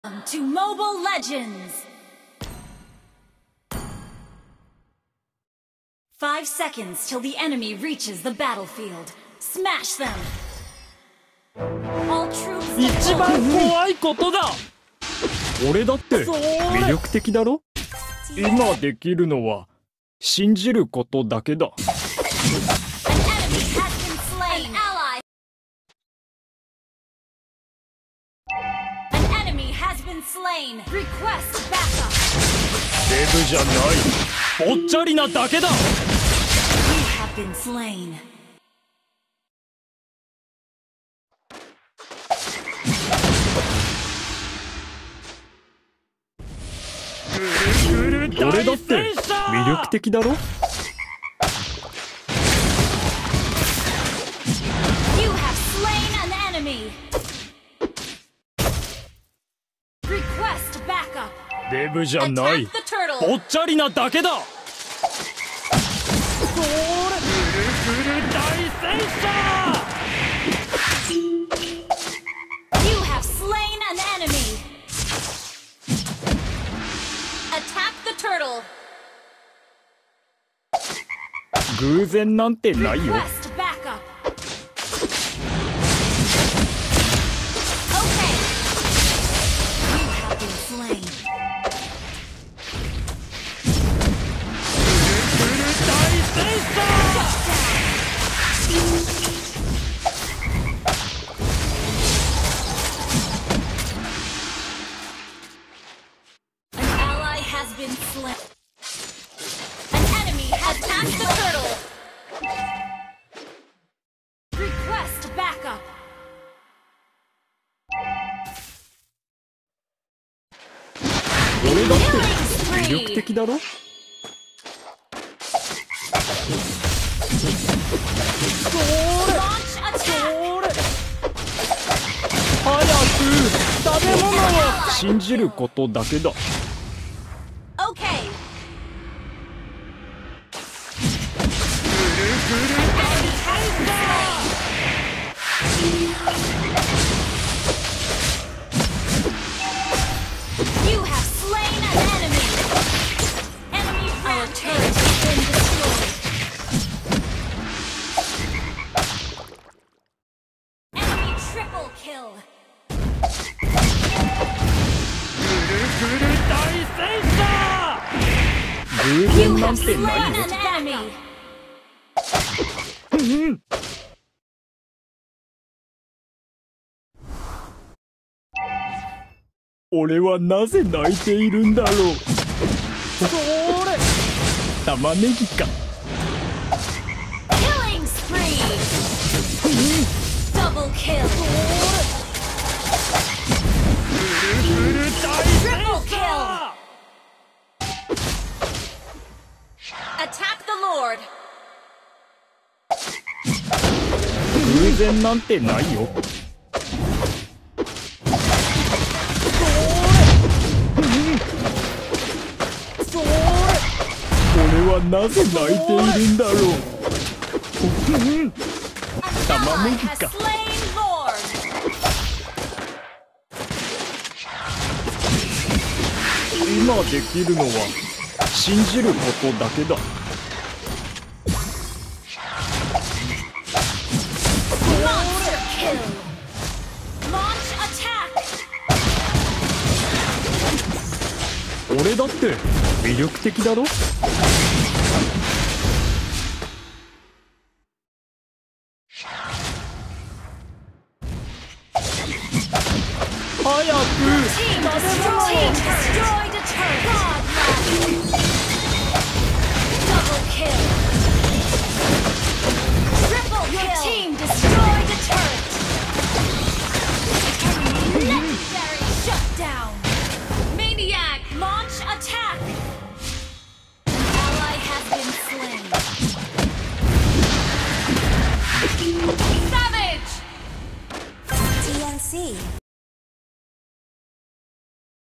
Welcome to Mobile Legends! 5 seconds till the enemy reaches the battlefield. Smash them! All troops 一番怖いことだ。俺だって魅力的だろ。今できるのは信じることだけだ。デブじゃない、ぽっちゃりなだけだ。俺だって魅力的だろ。デブじゃない、ぽっちゃりなだけだ。それ、ぐるぐる大戦車。 You have slain an enemy. Attack the turtle. 偶然なんてないよ。 Request backup. An enemy has attacked the turtle. Request backup. 俺だって魅力的だろ。それ早く食べ物を信じることだけだ。 You have slain an enemy. Enemy turret has been destroyed. Enemy triple kill. 偶然なんてないよ。俺はなぜ泣いているんだろう。それ玉ねぎか。 Killing spree. Double kill. Triple kill. Attack the Lord. 偶然なんてないよ。俺はなぜ泣いているんだろう。玉ねぎか。今できるのは信じることだけだ。俺だって魅力的だろ。早く食べ物を。